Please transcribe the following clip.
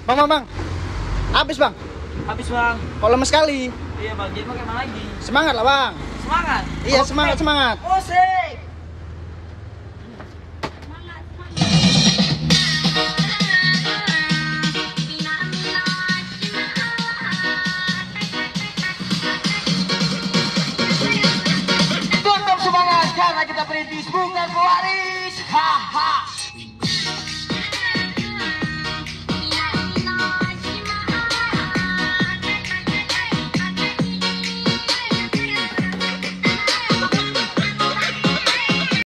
Bang. Habis, Bang. Habis, Bang. Kok lemes sekali? Iya, Bang. Jadi mau kemana lagi? Semangat lah, Bang. Semangat. Iya, semangat. Oh, sih.